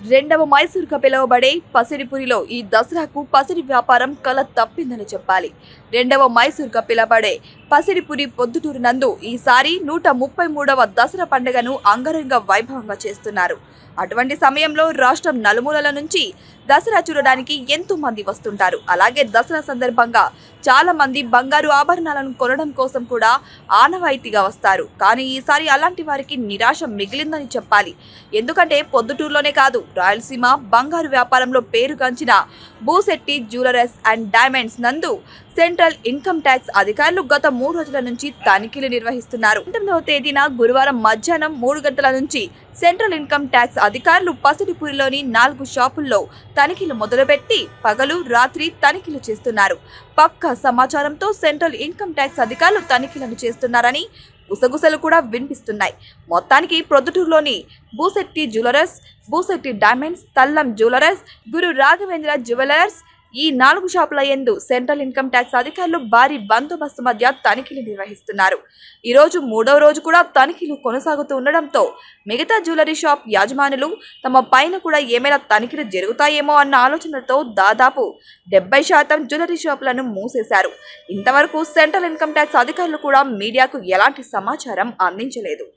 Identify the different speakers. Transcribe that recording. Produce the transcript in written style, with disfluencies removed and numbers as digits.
Speaker 1: రెండవ మైసూరుగా పిలువబడే పసిడిపురిలో ఈ దసరాకు పసిడి వ్యాపారం కల తప్పిందని చెప్పాలి. రెండవ మైసూరుగా పిలువబడే పసిడిపురి పొద్దుటూరు నందు ఈసారి 133వ దసరా పండుగను అంగరంగ వైభవంగా చేస్తున్నారు. అటువంటి సమయంలో రాష్ట్రం నలుమూలల నుంచి దసరా చూడడానికి ఎంతో మంది వస్తుంటారు. అలాగే దసరా సందర్భంగా చాలా మంది బంగారు ఆభరణాలను కొనడం కోసం కూడా ఆనవాయితీగా వస్తారు. కానీ ఈసారి అలాంటి వారికి నిరాశ మిగిలిందని చెప్పాలి. ఎందుకంటే పొద్దుటూరులోనే కాదు, రాయలసీమ బంగారు వ్యాపారంలో పేరుగాంచిన భూశెట్టి జ్యువెలర్స్ అండ్ డైమండ్స్ నందు సెంట్రల్ ఇన్కమ్ ట్యాక్స్ అధికారులు గత 3 రోజుల నుంచి తనిఖీలు నిర్వహిస్తున్నారు. 19వ తేదీన గురువారం మధ్యాహ్నం 3 గంటల నుంచి సెంట్రల్ ఇన్కమ్ ట్యాక్స్ అధికారులు పసిడిపురిలోని 4 షాపుల్లో తనిఖీలు మొదలుపెట్టి పగలు రాత్రి తనిఖీలు చేస్తున్నారు. పక్కా సమాచారంతో సెంట్రల్ ఇన్కమ్ ట్యాక్స్ అధికారులు తనిఖీలను చేస్తున్నారని గుసగుసలు కూడా వినిపిస్తున్నాయి. మొత్తానికి ప్రొద్దుటూరులోని Bhushetti jewellers, Bhushetti diamonds, Tallam jewellers, Guru Raghavendra jewellers ఈ 4 షాపుల యందు సెంట్రల్ ఇన్కమ్ ట్యాక్స్ అధికారులు భారీ బందోబస్తు మధ్య తనిఖీలు నిర్వహిస్తున్నారు. ఈ రోజు 3వ రోజు కూడా తనిఖీలు కొనసాగుతూ ఉండడంతో మిగతా జ్యువెలరీ షాప్ యాజమానులు తమ పైన కూడా ఏమైనా తనిఖీలు జరుగుతాయేమో అన్న ఆలోచనలతో దాదాపు 70% జ్యువెలరీ షాపులను మూసేశారు. ఇంతవరకు సెంట్రల్ ఇన్కమ్ ట్యాక్స్ అధికారులు కూడా మీడియాకు ఎలాంటి సమాచారం అందించలేదు.